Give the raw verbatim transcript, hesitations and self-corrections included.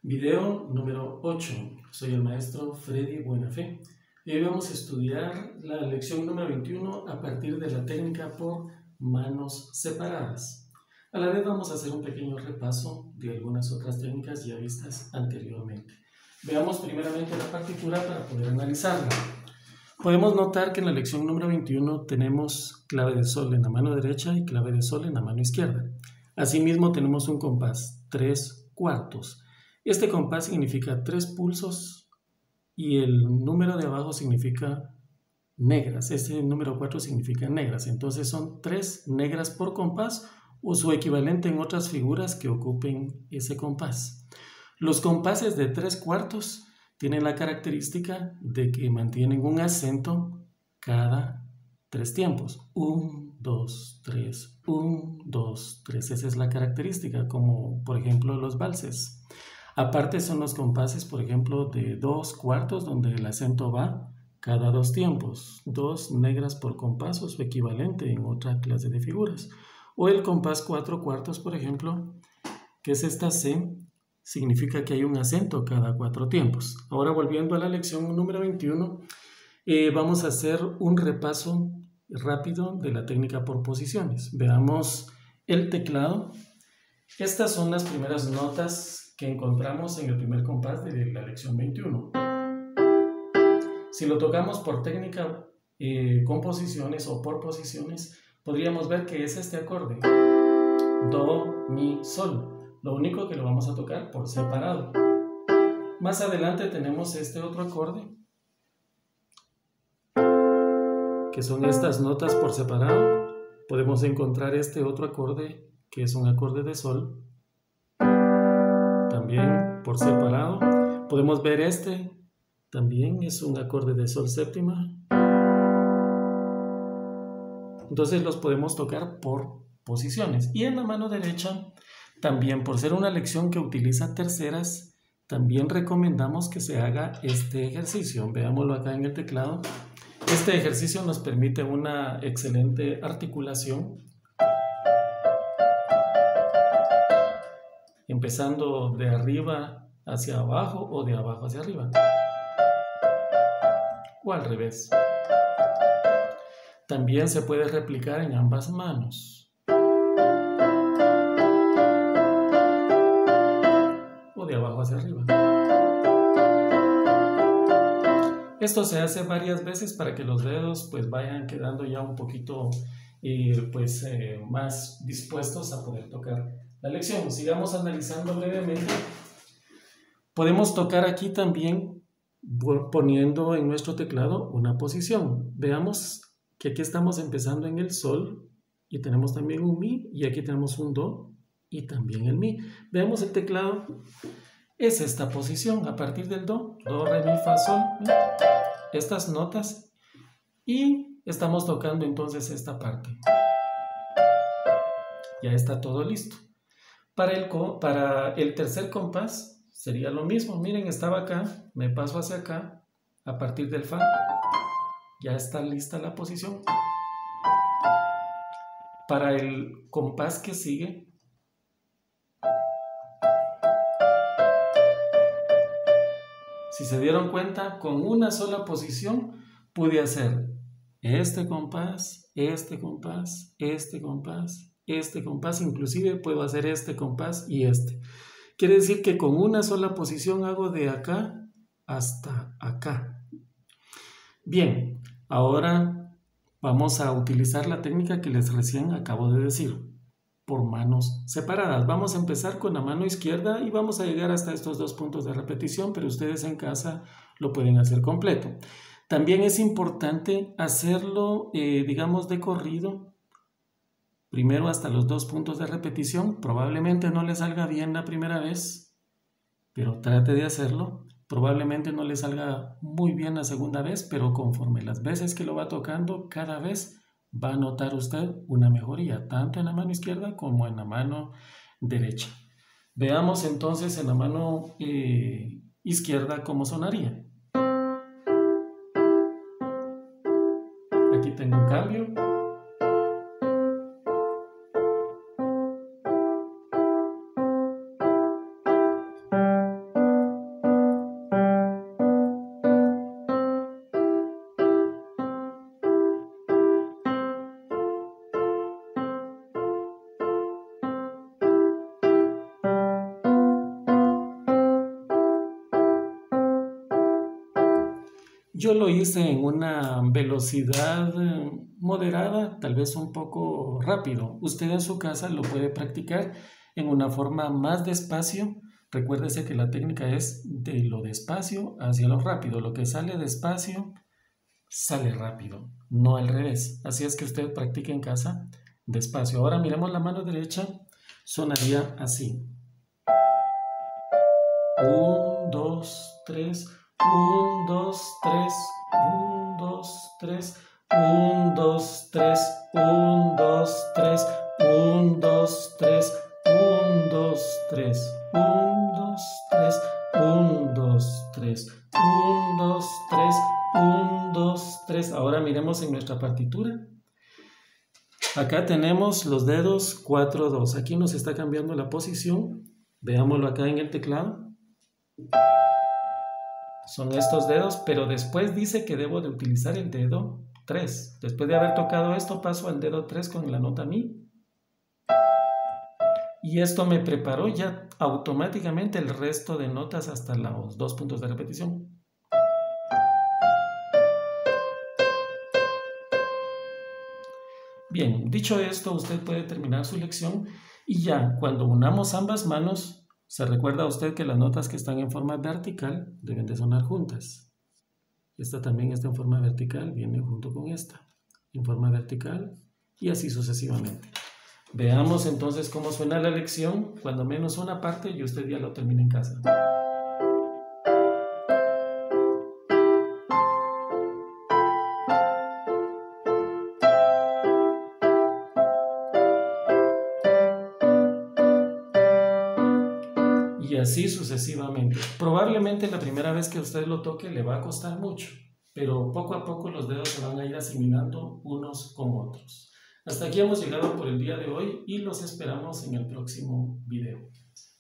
Video número ocho. Soy el maestro Freddy Buenafé y hoy vamos a estudiar la lección número veintiuno a partir de la técnica por manos separadas. A la vez vamos a hacer un pequeño repaso de algunas otras técnicas ya vistas anteriormente. Veamos primeramente la partitura para poder analizarla. Podemos notar que en la lección número veintiuno tenemos clave de sol en la mano derecha y clave de sol en la mano izquierda. Asimismo tenemos un compás tres cuartos. Este compás significa tres pulsos y el número de abajo significa negras. Este número cuatro significa negras. Entonces son tres negras por compás o su equivalente en otras figuras que ocupen ese compás. Los compases de tres cuartos tienen la característica de que mantienen un acento cada tres tiempos. Un, dos, tres, un, dos, tres. Esa es la característica, como por ejemplo los valses. Aparte son los compases, por ejemplo, de dos cuartos, donde el acento va cada dos tiempos. Dos negras por compás o su equivalente en otra clase de figuras. O el compás cuatro cuartos, por ejemplo, que es esta C, significa que hay un acento cada cuatro tiempos. Ahora volviendo a la lección número veintiuno, eh, vamos a hacer un repaso rápido de la técnica por posiciones. Veamos el teclado. Estas son las primeras notas que encontramos en el primer compás de la lección veintiuno. Si lo tocamos por técnica eh, con posiciones o por posiciones, podríamos ver que es este acorde. Do, mi, sol. Lo único que lo vamos a tocar por separado. Más adelante tenemos este otro acorde, que son estas notas por separado. Podemos encontrar este otro acorde, que es un acorde de sol, también por separado. Podemos ver este, también es un acorde de sol séptima. Entonces los podemos tocar por posiciones. Y en la mano derecha, también por ser una lección que utiliza terceras, también recomendamos que se haga este ejercicio. Veámoslo acá en el teclado. Este ejercicio nos permite una excelente articulación, empezando de arriba hacia abajo o de abajo hacia arriba, o al revés. También se puede replicar en ambas manos, o de abajo hacia arriba. Esto se hace varias veces para que los dedos pues vayan quedando ya un poquito eh, pues, eh, más dispuestos a poder tocar la lección. Sigamos analizando brevemente. Podemos tocar aquí también poniendo en nuestro teclado una posición. Veamos que aquí estamos empezando en el sol y tenemos también un mi, y aquí tenemos un do y también el mi. Veamos el teclado. Es esta posición a partir del do, do, re, mi, fa, sol, estas notas, y estamos tocando entonces esta parte. Ya está todo listo. Para el, para el tercer compás sería lo mismo. Miren, estaba acá, me paso hacia acá, a partir del fa, ya está lista la posición. Para el compás que sigue, si se dieron cuenta, con una sola posición pude hacer este compás, este compás, este compás, este compás, inclusive puedo hacer este compás y este. Quiere decir que con una sola posición hago de acá hasta acá. Bien, ahora vamos a utilizar la técnica que les recién acabo de decir, por manos separadas. Vamos a empezar con la mano izquierda y vamos a llegar hasta estos dos puntos de repetición, pero ustedes en casa lo pueden hacer completo. También es importante hacerlo, eh, digamos, de corrido. Primero hasta los dos puntos de repetición. Probablemente no le salga bien la primera vez, pero trate de hacerlo. Probablemente no le salga muy bien la segunda vez, pero conforme las veces que lo va tocando, cada vez va a notar usted una mejoría, tanto en la mano izquierda como en la mano derecha. Veamos entonces en la mano eh, izquierda cómo sonaría. Aquí tengo un cambio. Yo lo hice en una velocidad eh, moderada, tal vez un poco rápido. Usted en su casa lo puede practicar en una forma más despacio. Recuérdese que la técnica es de lo despacio hacia lo rápido. Lo que sale despacio, sale rápido, no al revés. Así es que usted practique en casa despacio. Ahora miremos la mano derecha, sonaría así. Un, dos, tres. Un, dos, tres. Un, dos, tres. Un, dos, tres. Un, dos, tres. Un, dos, tres. Un, dos, tres. Un, dos, tres. Un, dos, tres. Un, dos, tres. Un, dos, tres. Ahora miremos en nuestra partitura. Acá tenemos los dedos cuatro, dos. Aquí nos está cambiando la posición. Veámoslo acá en el teclado. Son estos dedos, pero después dice que debo de utilizar el dedo tres. Después de haber tocado esto, paso al dedo tres con la nota Mi. Y esto me preparó ya automáticamente el resto de notas hasta los dos puntos de repetición. Bien, dicho esto, usted puede terminar su lección y ya cuando unamos ambas manos, se recuerda a usted que las notas que están en forma vertical deben de sonar juntas. Esta también está en forma vertical, viene junto con esta, en forma vertical y así sucesivamente. Veamos entonces cómo suena la lección, cuando menos una parte y usted ya lo termina en casa. Y así sucesivamente. Probablemente la primera vez que usted lo toque le va a costar mucho, pero poco a poco los dedos se van a ir asimilando unos con otros. Hasta aquí hemos llegado por el día de hoy y los esperamos en el próximo video.